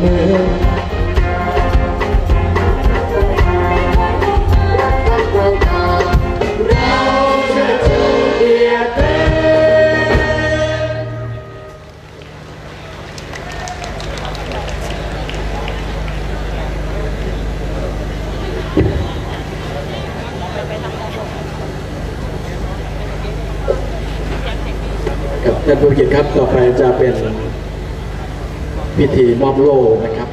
ท่านผู้เกียรติครับต่อไปจะเป็นพิธีมอบโล่นะครับ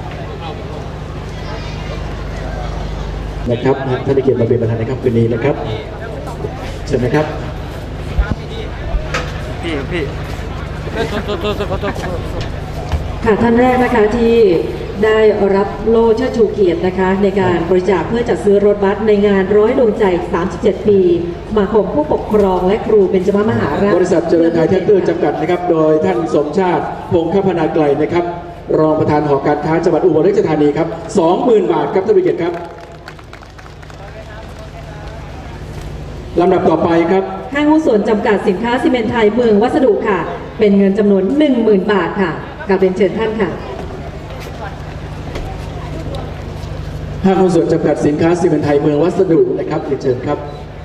ท่านผู้เกียรติมาเป็นประธานในค่ำคืนนี้นะครับเชิญนะครับพี่ค่ะท่านแรกนะคะที่ได้รับโล่เชิดชูเกียรตินะคะในการบริจาคเพื่อจัดซื้อรถบัสในงาน100 ดวงใจ37 ปีสมาคมผู้ปกครองและครูเบญจมหาราชบริษัทเจริญไทยแท็กเตอร์จำกัดนะครับโดยท่านสมชาติพงษ์คพนาไกลนะครับรองประธานหอการค้าจังหวัดอุบลราชธานีครับ 20,000 บาทครับท่านผู้เกียรติครับลำดับต่อไปครับห้างหุ้นส่วนจำกัดสินค้าซีเมนต์ไทยเมืองวัสดุค่ะเป็นเงินจำนวน 10,000 บาทค่ะกราบเรียนเชิญท่านค่ะห้างหุ้นส่วนจำกัดสินค้าซีเมนต์ไทยเมืองวัสดุนะครับเรียนเชิญครับ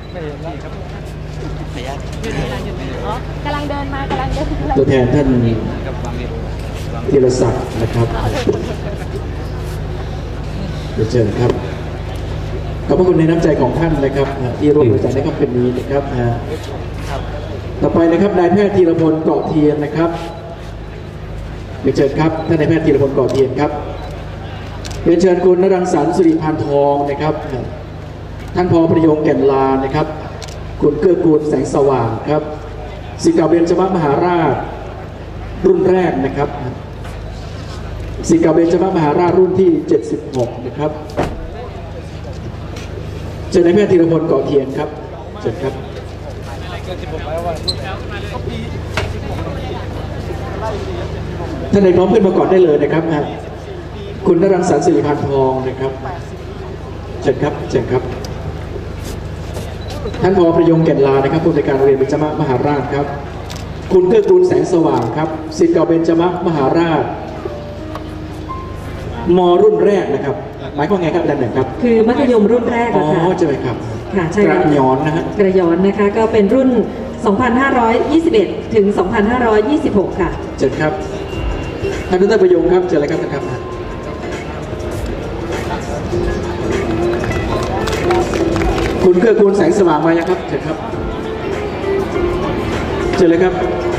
กำลังเดินมากำลังเดินตัวแทนท่านธีรศักดิ์นะครับเรียนเชิญครับขอบพระคุณในน้ำใจของท่านนะครับที่ร่วมบริจาคในค่ำคืนนี้นะครับต่อไปนะครับนายแพทย์ธีรพลเกาะเทียนนะครับเรียนเชิญครับท่านนายแพทย์ธีรพลเกาะเทียนครับเรียนเชิญคุณนรังสรรค์สุริพานทองนะครับท่านพอประโยงแก่นลานะครับคุณเกื้อกูลแสงสว่างครับศิษย์เก่าเบญจมหาราชรุ่นแรกนะครับศิษย์เก่าเบญจมหาราชรุ่นที่76นะครับเชิญนายแพทย์ธีรพลเกาะเทียนครับเชิญครับท่านใดพร้อมขึ้นมาก่อนได้เลยนะครับคุณนรังสรรค์สิริพันธ์ทองนะครับเชิญครับเชิญครับท่านผอ.ประยงแก่นลานะครับผู้อำนวยการโรงเรียนเบญจมหาราชครับคุณเกื้อกูลแสงสว่างครับศิษย์เก่าเบญจมหาราชม.รุ่นแรกนะครับหมายความไงครับอาจารย์หนึ่งครับคือมัธยมรุ่นแรกค่ะอ๋อใช่ไหมครับค่ะใช่กระย้อนนะฮะกระย้อนนะคะก็เป็นรุ่น 2521 ถึง 2526 ค่ะเชิญครับท่านดร.ประยงครับเชิญเลยครับนะครับคุณเกื้อกูลแสงสว่างมายังครับเชิญครับเชิญเลยครับ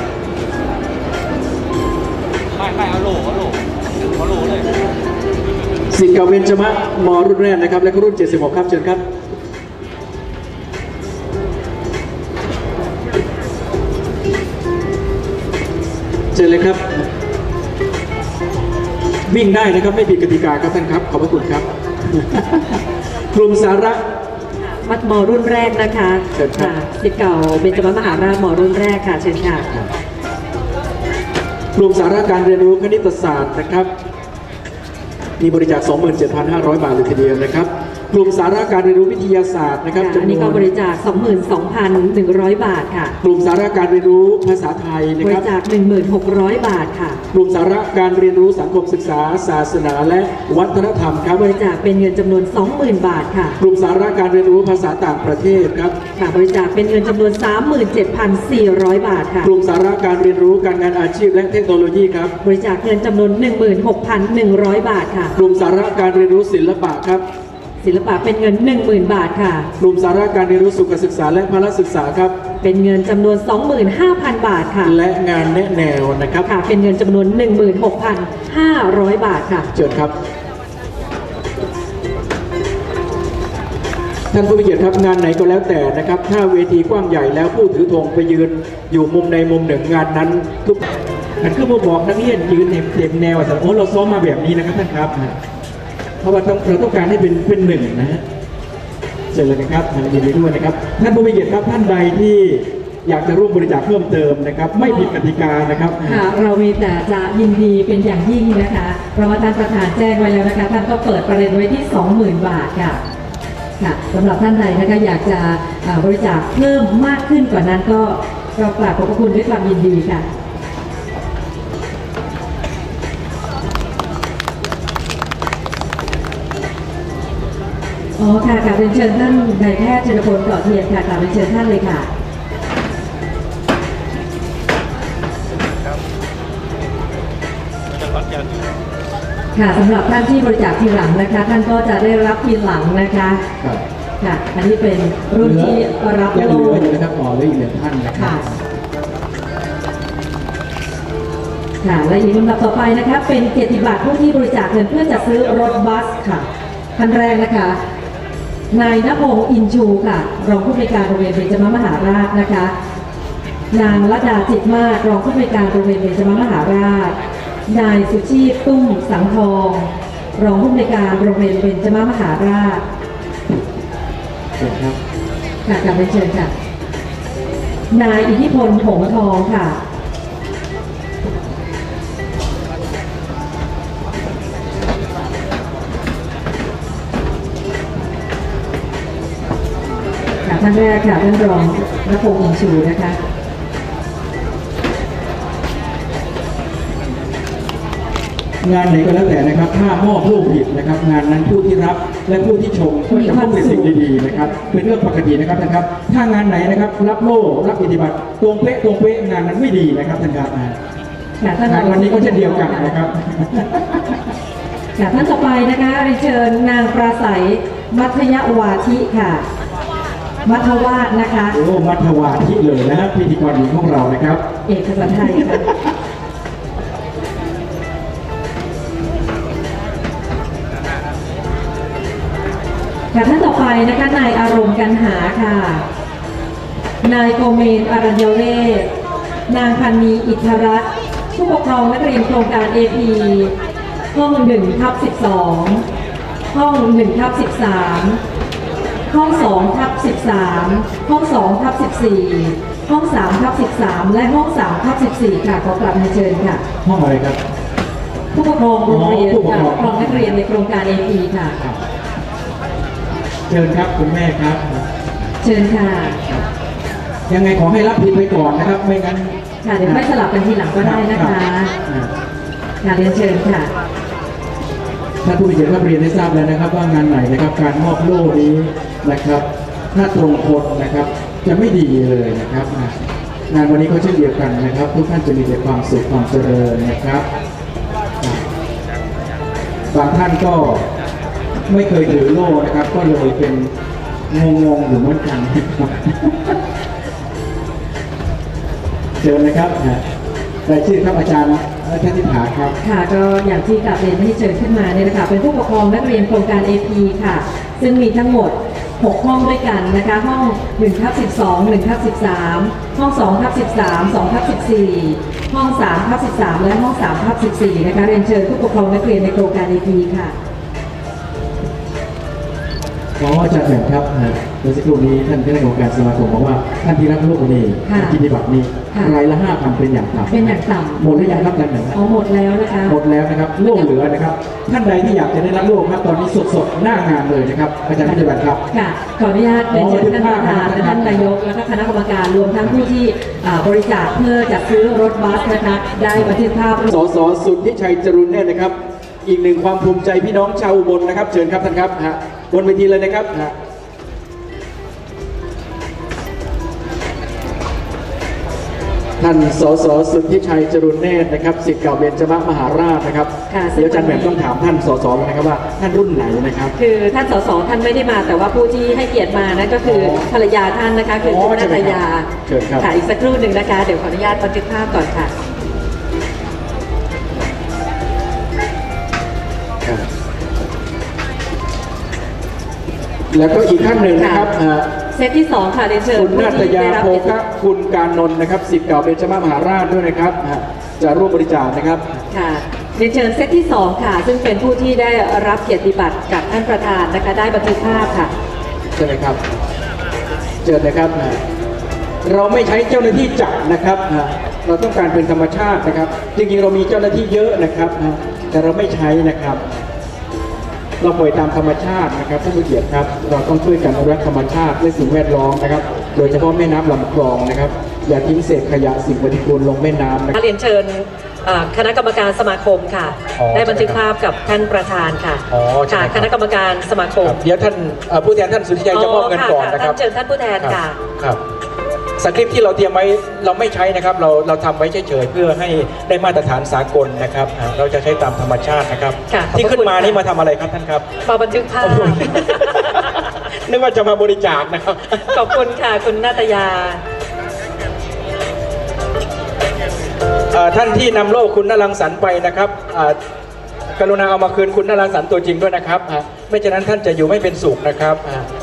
ไม่เอาโหลเลยศิษย์เก่าเบญจมม.รุ่นแรกนะครับและก็รุ่น76ครับเชิญครับเชิญเลยครับวิ่งได้นะครับไม่ผิดกติกาครับท่านครับขอบพระคุณครับกลุ่มสาระมัดม.รุ่นแรกนะคะค่ะศิษย์เก่าเบญจมหาราชม.รุ่นแรกค่ะเชิญค่ะกลุ่มสาระการเรียนรู้คณิตศาสตร์นะครับมีบริจาค 27,500 บาทเลยทีเดียวนะครับกลุ่มสาระการเรียนรู้วิทยาศาสตร์นะครับอันนี้ก็บริจาค 22,100 บาทค่ะกลุ่มสาระการเรียนรู้ภาษาไทยนะครับบริจาค 1,600 บาทค่ะกลุ่มสาระการเรียนรู้สังคมศึกษาศาสนาและวัฒนธรรมครับบริจาคเป็นเงินจำนวน 20,000 บาทค่ะกลุ่มสาระการเรียนรู้ภาษาต่างประเทศครับค่ะบริจาคเป็นเงินจำนวน 37,400 บาทค่ะกลุ่มสาระการเรียนรู้การงานอาชีพและเทคโนโลยีครับบริจาคเงินจำนวน 16,100 บาทค่ะกลุ่มสาระการเรียนรู้ศิลปะครับศิลปะเป็นเงิน 10,000 บาทค่ะกลุ่มสาระการเรียนรู้สุขศึกษาและพละศึกษาครับเป็นเงินจำนวน 25,000 บาทค่ะและงานแนะแนวนะครับค่ะเป็นเงินจำนวน 16,500 บาทค่ะเชิญครับท่านผู้มีเกียรติครับงานไหนก็แล้วแต่นะครับถ้าเวทีกว้างใหญ่แล้วผู้ถือธงไปยืนอยู่มุมใดมุมหนึ่งงานนั้นทุกนั่นคือผมบอกนักเรียนยืนเต็มแนวแต่โอ้เราซ้อมมาแบบนี้นะครับท่านครับเพราะว่าเราต้องการให้เป็นหนึ่งนะฮะเชิญเลยนะครับยินดีด้วยนะครับท่านผู้มีเกียรติครับท่านใดที่อยากจะร่วมบริจาคเพิ่มเติมนะครับไม่ผิดกติกานะครับค่ะเรามีแต่จะยินดีเป็นอย่างยิ่งนะคะเพราะว่าท่านประธานแจ้งไว้แล้วนะคะท่านก็เปิดประเด็นไว้ที่ 20,000 บาทค่ะค่ะสำหรับท่านใดนะคะอยากจะบริจาคเพิ่มมากขึ้นกว่านั้นก็กราบขอบพระคุณด้วยความยินดีค่ะอ๋อค่ะกราบเรียนเชิญท่านนายแพทย์ชนพลเกาะเทียนค่ะกราบเรียนเชิญท่านเลยค่ะค่ะสำหรับท่านที่บริจาคทีหลังนะคะท่านก็จะได้รับทีหลังนะคะค่ะอันนี้เป็นรุ่นที่รับโล่นะครับต่อเลยอีกหนึ่งท่านนะครับค่ะและอีกลำดับต่อไปนะคะเป็นเกียรติบัตรผู้ที่บริจาคเงินเพื่อจัดซื้อรถบัสค่ะท่านแรกนะคะนายณพงศ์อินชูค่ะรองผู้อำนวยการโรงเรียนเบญจมมหาราชนะคะนางรัตดาจิตมากรองผู้อำนวยการโรงเรียนเบญจมมหาราชนายสุชีพตุ้มสังทองรองผู้อำนวยการโรงเรียนเบญจมหาราชเชิญครับค่ะกลับไปเชิญค่ะนายอิทธิพลหงทองค่ะท่านแรกค่ะท่านรองณพงศ์อินชูนะคะงานไหนก็แล้วแต่นะครับถ้ามอบลูกผิดนะครับงานนั้นผู้ที่รับและผู้ที่ชมก็จะพบแต่สิ่งดีๆนะครับเป็นเรื่องปกตินะครับถ้างานไหนนะครับรับโล่รับอิทธิบัตรตรงเป๊ะงานนั้นไม่ดีนะครับท่านครับงานวันนี้ก็เช่นเดียวกันนะครับท่านต่อไปนะคะเรียนเชิญนางปราศัยมัธยวาทิค่ะมัทวาดนะคะโอ้มัทวาทิเลยนะครับพิธีกรหญิงของเรานะครับเอกภาษาไทยค่ะท่านต่อไปนะคะนายอารมณ์กันหาค่ะนายโกเมนอรัญญเวศนางพันนีอิทธรัตน์ผู้ปกครองนักเรียนโครงการ AP ห้อง 1/12 ห้อง 1/13 ห้อง 2/13 ห้อง 2/14 ห้อง 3/13 และห้อง 3/14 ค่ะขอกลับมาเชิญค่ะห้องอะไรครับผู้ปกครองโรงเรียนค่ะปกครองนักเรียนในโครงการ AP ค่ะเชิญครับคุณแม่ครับเชิญค่ะยังไงขอให้รับผิดไปก่อนนะครับไม่งั้นค่ะเดี๋ยวไม่สลับกันทีหลังก็ได้นะคะเรียนเชิญค่ะท่านผู้มีเกียรติรับเรียนได้ทราบแล้วนะครับว่างานไหนนะครับการมอบโล่นี้นะครับถ้าตรงคนนะครับจะไม่ดีเลยนะครับงานวันนี้ก็เช่นเดียวกันนะครับทุกท่านจะมีแต่ความสุขความเจริญนะครับบางท่านก็ไม่เคยถือโล่นะครับก็เลยเป็นงงอยู่เหมือนกันเชิญนะครับรายชื่อครับอาจารย์ท่านที่ถาครับค่ะก็อย่างที่กลับเรียนที่เชิญขึ้นมาเนี่ยนะคะเป็นผู้ปกครองนักเรียนโครงการ AP ค่ะซึ่งมีทั้งหมด6ห้องด้วยกันนะคะห้อง 1/12 1/13 ห้อง 2/13 2/14 ห้อง 3/13 และห้อง 3/14 นะคะเรียนเชิญผู้ปกครองนักเรียนในโครงการ AP ค่ะขออาจารย์แหม่มครับเมื่อสักครู่นี้ท่านคณะกรรมการสมาคมบอกว่าท่านที่รับโล่นี้กิจบัตรนี้รายละ 5,000 เป็นอย่างต่ำเป็นอย่างต่ำหมดหรือยังครับอาจารย์แหม่มหมดแล้วนะคะหมดแล้วนะครับโล่เหลือนะครับท่านใดที่อยากจะได้รับโล่ครับตอนนี้สดๆหน้างานเลยนะครับอาจารย์กิจบัตรครับค่ะขออนุญาตเรียนเชิญท่านประธานท่านนายกและก็คณะกรรมการรวมทั้งผู้ที่บริจาคเพื่อจัดซื้อรถบัสนะคะได้บันทึกภาพสส.สุทธิชัยจรุนเนี่ยนะครับอีกหนึ่งความภูมิใจพี่น้องชาวอุบลนะครับเชิญครับท่านครับบนเวทีเลยนะครับท่านสส.สุทธิชัยจรุนเนตรนะครับศิษย์เก่าเบญจมหาราชนะครับเดี๋ยวอาจารย์แหม่มต้องถามท่านสส.นะครับว่าท่านรุ่นไหนนะครับคือท่านสส.ท่านไม่ได้มาแต่ว่าผู้ที่ให้เกียรติมานั่นก็คือภรรยาท่านนะคะคือคุณนัตยาค่ะอีกสักครู่หนึ่งนะคะเดี๋ยวขออนุญาตบันทึกภาพก่อนค่ะแล้วก็อีกท่านหนึ่งนะครับเซตที่2ค่ะเรียนเชิญคุณนาตยาโภคะคุณการนนท์นะครับศิษย์เก่าเบญจมหาราชด้วยนะครับจะร่วมบริจาคนะครับค่ะเรียนเชิญเซตที่2ค่ะซึ่งเป็นผู้ที่ได้รับเกียรติบัตรกับท่านประธานนะคะได้บันทึกภาพค่ะเชิญเลยครับเชิญนะครับเราไม่ใช้เจ้าหน้าที่จับนะครับเราต้องการเป็นธรรมชาตินะครับจริงๆเรามีเจ้าหน้าที่เยอะนะครับแต่เราไม่ใช้นะครับเราปล่อยตามธรรมชาตินะครับท่านผู้เกียรติครับเราต้องช่วยกันอนุรักษ์ธรรมชาติและสิ่งแวดล้อมนะครับโดยเฉพาะแม่น้ำลำคลองนะครับอย่าทิ้งเศษขยะสิ่งปฏิกูลลงแม่น้ำนะเรียนเชิญคณะกรรมการสมาคมค่ะอ๋อได้บันทึกภาพกับท่านประธานค่ะอ๋อใช่ค่ะครับคณะกรรมการสมาคมเดี๋ยวท่านผู้แทนท่านสุทธิชัยจะมอบเงินก่อนนะครับท่านเชิญท่านผู้แทนค่ะครับสคริปต์ที่เราเตรียมไว้เราไม่ใช้นะครับเราทำไว้เฉยๆเพื่อให้ได้มาตรฐานสากลนะครับเราจะใช้ตามธรรมชาตินะครับค่ะขอบพระคุณที่ขึ้นมานี่มาทำอะไรครับท่านครับมาบันทึกภาพนึกว่าจะมาบริจาคนะครับขอบคุณค่ะคุณนาตยาท่านที่นำโล่คุณนรังสรรค์ไปนะครับกรุณาเอามาคืนคุณนรังสรรค์ตัวจริงด้วยนะครับไม่ฉะนั้นท่านจะอยู่ไม่เป็นสุขนะครับ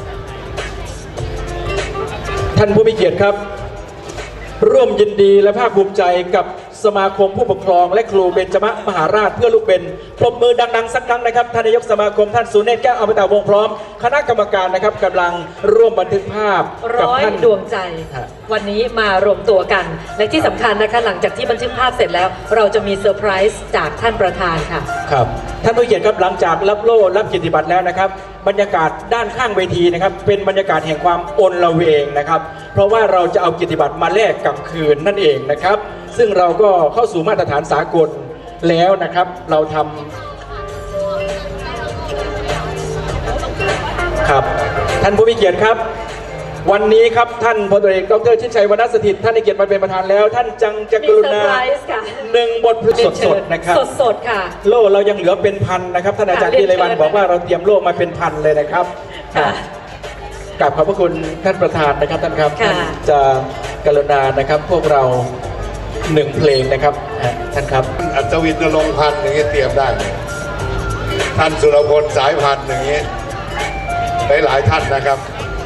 ท่านผู้มีเกียรติครับร่วมยินดีและภาคภูมิใจกับสมาคมผู้ปกครองและครูเบญจมหาราชเพื่อลูกเบญปรบมือดังๆสักครั้งนะครับท่านนายกสมาคมท่านสุเนศแก้วอมตะวงพร้อมคณะกรรมการนะครับกำลังร่วมบันทึกภาพกับร้อยท่านดวงใจ วันนี้มารวมตัวกัน และที่สำคัญนะคะหลังจากที่บันทึกภาพเสร็จแล้ว เราจะมีเซอร์ไพรส์จากท่านประธานค่ะครับท่านผู้เกียรติครับหลังจากรับโล่รับเกียรติบัตรแล้วนะครับบรรยากาศด้านข้างเวทีนะครับเป็นบรรยากาศแห่งความโอนละเวงนะครับเพราะว่าเราจะเอาเกียรติบัตรมาแลกกับคืนนั่นเองนะครับซึ่งเราก็เข้าสู่มาตรฐานสากลแล้วนะครับเราทำครับท่านผู้มีเกียรติครับวันนี้ครับท่านพลตรีเอกดร.ชิดชัยวรรณสถิตย์ท่านได้เกียรติมาเป็นประธานแล้วท่านจังจะกรุณามีเซอร์ไพรส์ค่ะหนึ่งบทสดๆนะครับสดๆค่ะโล่เรายังเหลือเป็นพันนะครับท่านอาจารย์ค่ะพิไลวันเรียนเชิญบอกว่าเราเตรียมโล่มาเป็นพันเลยนะครับค่ะกราบขอบพระคุณท่านประธานนะครับท่านครับค่ะท่านจะกรุณานะครับพวกเราหนึ่งเพลงนะครับท่านครับอัศวินนรงค์พันธ์อย่างเงี้ยเตรียมได้เลยท่านสุรพลสายพันธ์อย่างเงี้ยหลายท่านนะครับ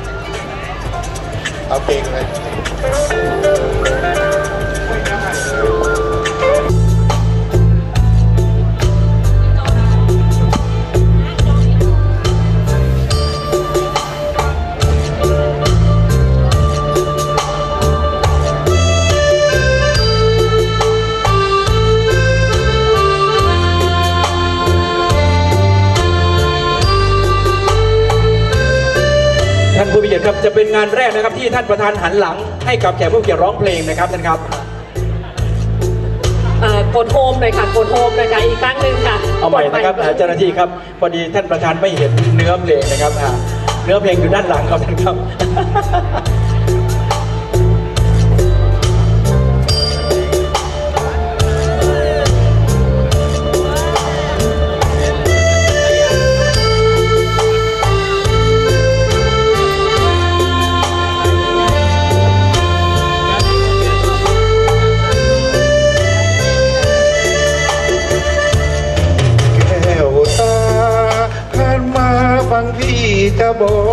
เอาเพลงเลยท่านผู้มีเกียรติครับจะเป็นงานแรกนะครับที่ท่านประธานหันหลังให้กับแขกผู้มีเกียรติร้องเพลงนะครับท่านครับกดโฮมเลยค่ะกดโฮมเลยค่ะอีกครั้งหนึ่งค่ะเอาใหม่นะครับเจ้าหน้าที่ครับพอดีท่านประธานไม่เห็นเนื้อเพลงนะครับเนื้อเพลงอยู่ด้านหลังครับท่านครับแก้วตาผ่านมาฟังพี่จะบอก